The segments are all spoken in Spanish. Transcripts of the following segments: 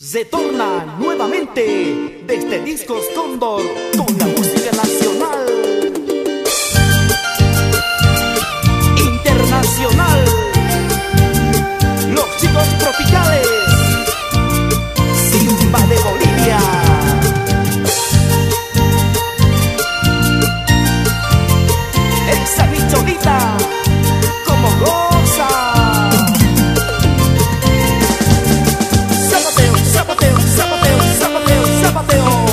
Se torna nuevamente desde Discos Cóndor con la música nacional, internacional, los chicos tropicales, Simba de Bolivia. Esa bicholita, como goza. Zapateo, zapateo, zapateo, zapateo, zapateo.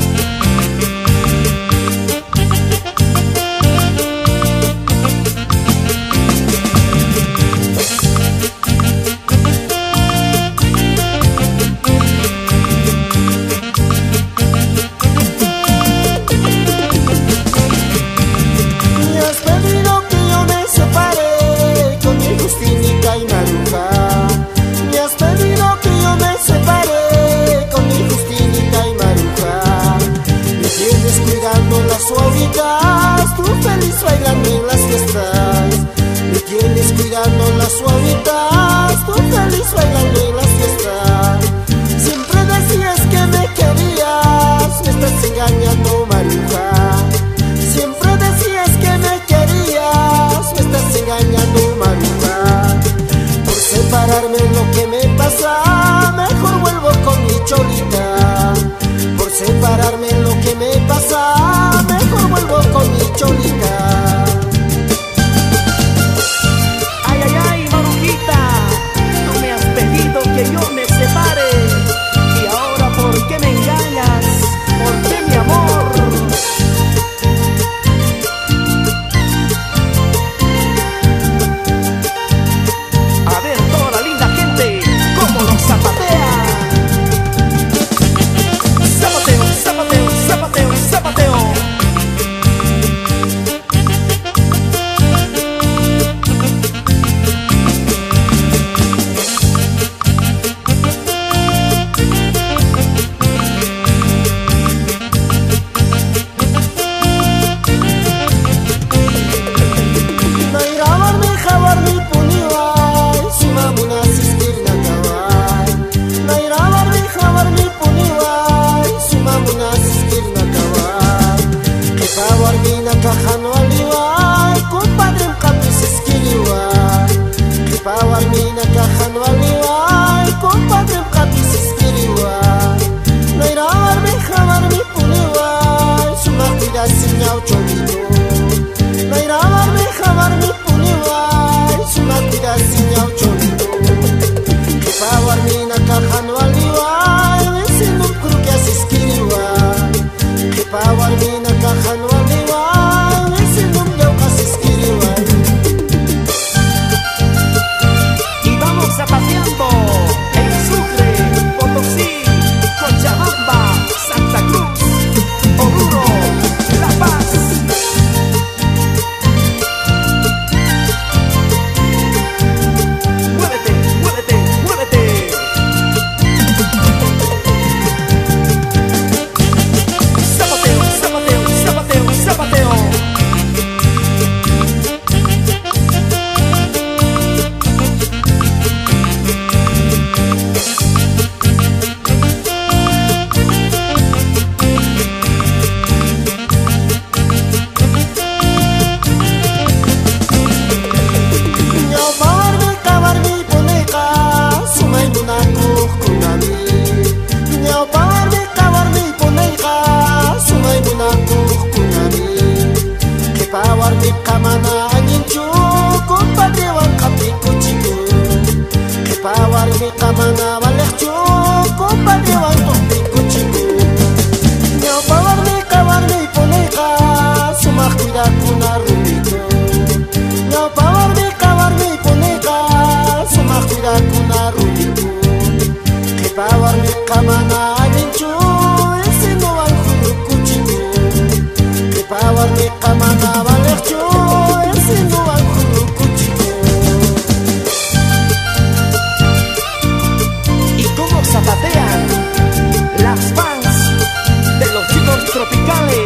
Tú feliz bailando en las fiestas, me tienes cuidando las suavitas. Tú feliz bailando en las fiestas. Siempre decías que me querías, me estás engañando, Maruja. Siempre decías que me querías, me estás engañando, Maruja. Por separarme lo que me pasa, mejor vuelvo con mi cholita. Por separarme lo que me pasa, mejor vuelvo con mi cholita. Ay, ay, ay, Marujita, tú me has pedido que yo me separe. Y ahora, ¿por qué me engañas? ¿Por qué, mi amor? A ver, toda la linda gente, cómo los zapatea. Zapateo, zapateo, zapateo, zapateo. Y vamos zapateando en Sucre, Potosí, Cochabamba, Santa Cruz, Oruro, La Paz. Muévete, muévete, muévete. Zapateo, zapateo, zapateo, zapateo. Kamana aninchu compadre wan kapi kuchiku. Kepawar mi kamana walekchu compadre wan kapi kuchiku. Nyopawar mi poneka sumak cuida kuna rumito. Nyopawar mi poneka sumak cuida kuna rumito. Kepawar mi kamana aninchu ese no wan kuchiku. Kepawar mi kamana walekchu. Y cómo zapatean las fans de los chicos tropicales.